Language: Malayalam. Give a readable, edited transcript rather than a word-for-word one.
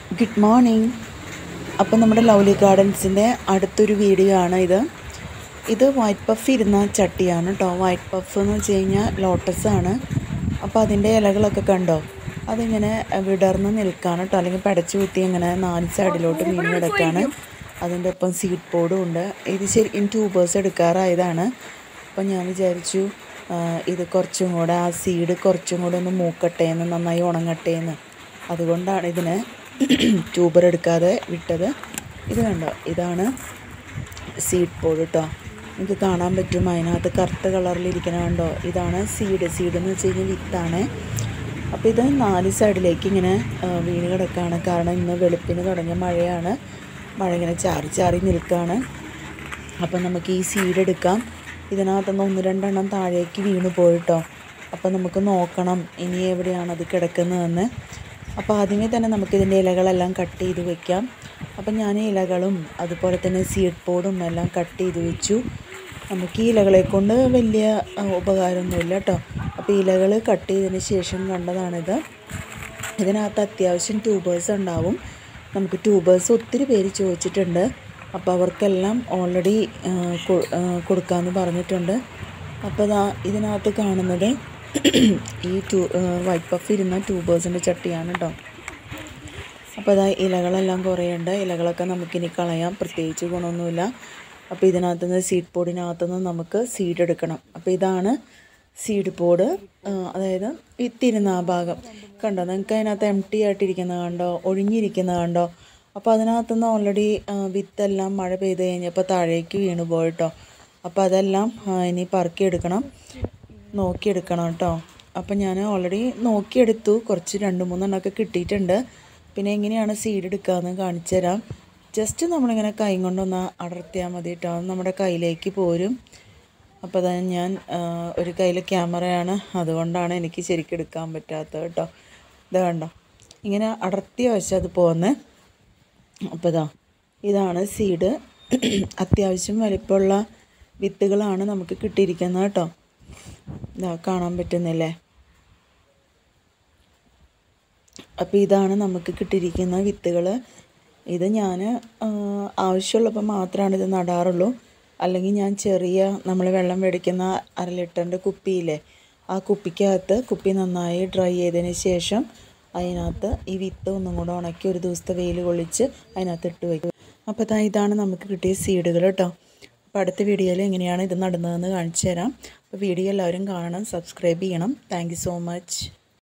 Good morning. അപ്പോൾ നമ്മുടെ ലവ്ലി ഗാർഡൻസിൻ്റെ അടുത്തൊരു വീഡിയോ ആണ് ഇത് വൈറ്റ് പഫ് ഇരുന്ന ചട്ടിയാണ് കേട്ടോ. വൈറ്റ് പഫ് എന്ന് വെച്ച് കഴിഞ്ഞാൽ ലോട്ടസാണ്. അപ്പോൾ അതിൻ്റെ ഇലകളൊക്കെ കണ്ടോ, അതിങ്ങനെ വിടർന്ന് നിൽക്കുകയാണ് കേട്ടോ, അല്ലെങ്കിൽ പടച്ചു കുത്തി ഇങ്ങനെ 4 സൈഡിലോട്ട് വീണ് കിടക്കുകയാണ്. അതിൻ്റെ ഒപ്പം സീഡ് പോഡും ഉണ്ട്. ഇത് ശരിക്കും ട്യൂബേഴ്സ് എടുക്കാറായതാണ്. അപ്പം ഞാൻ വിചാരിച്ചു ഇത് കുറച്ചും കൂടെ ആ സീഡ് കുറച്ചും കൂടെ ഒന്ന് മൂക്കട്ടെ എന്ന്, നന്നായി ഉണങ്ങട്ടെ എന്ന്. അതുകൊണ്ടാണ് ഇതിനെ ട്യൂബർ എടുക്കാതെ വിട്ടത്. ഇത് കണ്ടോ, ഇതാണ് സീഡ് പോഡ് കേട്ടോ. നിങ്ങൾക്ക് കാണാൻ പറ്റും, അതിനകത്ത് കറുത്ത കളറിലിരിക്കണ കണ്ടോ, ഇതാണ് സീഡ് എന്ന് വെച്ച് കഴിഞ്ഞാൽ വിത്താണ്. അപ്പോൾ ഇത് 4 സൈഡിലേക്ക് ഇങ്ങനെ വീണ് കിടക്കുകയാണ്. കാരണം ഇന്ന് വെളുപ്പിന് തുടങ്ങിയ മഴയാണ്. മഴ ഇങ്ങനെ ചാറി ചാറി നിൽക്കുകയാണ്. അപ്പം നമുക്ക് ഈ സീഡ് എടുക്കാം. ഇതിനകത്തുനിന്ന് 1-2 എണ്ണം താഴേക്ക് വീണ് പോയിട്ടോ. അപ്പോൾ നമുക്ക് നോക്കണം ഇനി എവിടെയാണ് അത് കിടക്കുന്നതെന്ന്. അപ്പോൾ ആദ്യമേ തന്നെ നമുക്കിതിൻ്റെ ഇലകളെല്ലാം കട്ട് ചെയ്ത് വെക്കാം. അപ്പം ഞാൻ ഇലകളും അതുപോലെ തന്നെ സീഡ് പോഡും എല്ലാം കട്ട് ചെയ്ത് വെച്ചു. നമുക്ക് ഈ ഇലകളെ കൊണ്ട് വലിയ ഉപകാരമൊന്നുമില്ല കേട്ടോ. അപ്പോൾ ഇലകൾ കട്ട് ചെയ്തതിന് ശേഷം കണ്ടതാണിത്. ഇതിനകത്ത് അത്യാവശ്യം ട്യൂബേഴ്സ് ഉണ്ടാവും. നമുക്ക് ട്യൂബേഴ്സ് ഒത്തിരി പേര് ചോദിച്ചിട്ടുണ്ട്. അപ്പോൾ അവർക്കെല്ലാം ഓൾറെഡി കൊടുക്കാമെന്ന് പറഞ്ഞിട്ടുണ്ട്. അപ്പോൾ ഇതിനകത്ത് കാണുന്നത് ഈ വൈറ്റ് പഫ് ഇരുന്ന ട്യൂബേഴ്സിൻ്റെ ചട്ടിയാണ് കേട്ടോ. അപ്പോൾ ഇലകളെല്ലാം കുറേയുണ്ട്. ഇലകളൊക്കെ നമുക്കിനി കളയാം, പ്രത്യേകിച്ച് ഗുണമൊന്നുമില്ല. അപ്പോൾ ഇതിനകത്തുനിന്ന് സീഡ് പോഡിനകത്തുനിന്ന് നമുക്ക് സീഡ് എടുക്കണം. അപ്പോൾ ഇതാണ് സീഡ് പോഡ്, അതായത് വിത്തിരുന്ന ആ ഭാഗം കണ്ടോ. നിങ്ങൾക്ക് അതിനകത്ത് എംപ്റ്റി ആയിട്ടിരിക്കുന്നത് കണ്ടോ, ഒഴിഞ്ഞിരിക്കുന്നത് കണ്ടോ. അപ്പോൾ അതിനകത്തുനിന്ന് ഓൾറെഡി വിത്തെല്ലാം മഴ പെയ്ത് കഴിഞ്ഞപ്പോൾ താഴേക്ക് വീണ് പോയിട്ടോ. അപ്പോൾ അതെല്ലാം ഇനി പറക്കിയെടുക്കണം, നോക്കിയെടുക്കണം കേട്ടോ. അപ്പം ഞാൻ ഓൾറെഡി നോക്കിയെടുത്തു, കുറച്ച് 2-3 എണ്ണമൊക്കെ കിട്ടിയിട്ടുണ്ട്. പിന്നെ എങ്ങനെയാണ് സീഡ് എടുക്കുകയെന്ന് കാണിച്ചു തരാം. ജസ്റ്റ് നമ്മളിങ്ങനെ കൈ കൊണ്ടൊന്ന് അടർത്തിയാൽ മതി കേട്ടോ, അത് നമ്മുടെ കയ്യിലേക്ക് പോരും. അപ്പോൾ അതാ ഞാൻ ഒരു കയ്യിൽ ക്യാമറയാണ്, അതുകൊണ്ടാണ് എനിക്ക് ശരിക്കും എടുക്കാൻ പറ്റാത്തത് കേട്ടോ. ഇത് കണ്ടോ, ഇങ്ങനെ അടർത്തിയ വശം അത് പോകുന്നത്. അപ്പോൾ ഇതാണ് സീഡ്. അത്യാവശ്യം വലിപ്പമുള്ള വിത്തുകളാണ് നമുക്ക് കിട്ടിയിരിക്കുന്നത് കേട്ടോ. കാണാൻ പറ്റുന്നില്ലേ. അപ്പോൾ ഇതാണ് നമുക്ക് കിട്ടിയിരിക്കുന്ന വിത്തുകൾ. ഇത് ഞാൻ ആവശ്യമുള്ളപ്പോൾ മാത്രമാണ് ഇത് നടാറുള്ളൂ. അല്ലെങ്കിൽ ഞാൻ ചെറിയ നമ്മൾ വെള്ളം മേടിക്കുന്ന 1/2 ലിറ്ററിൻ്റെ കുപ്പിയില്ലേ, ആ കുപ്പിക്കകത്ത് കുപ്പി നന്നായി ഡ്രൈ ചെയ്തതിന് ശേഷം അതിനകത്ത് ഈ വിത്ത് ഒന്നും കൂടെ ഉണക്കി 1 ദിവസത്തെ വെയിൽ കൊള്ളിച്ച് അതിനകത്ത് ഇട്ട് വയ്ക്കും. അപ്പോൾ ഇതാണ് നമുക്ക് കിട്ടിയ സീഡുകൾ കേട്ടോ. അപ്പോൾ അടുത്ത വീഡിയോയിൽ എങ്ങനെയാണ് ഇത് നടുന്നതെന്ന് കാണിച്ചു തരാം. അപ്പോൾ വീഡിയോ എല്ലാവരും കാണണം, സബ്സ്ക്രൈബ് ചെയ്യണം. Thank you so much.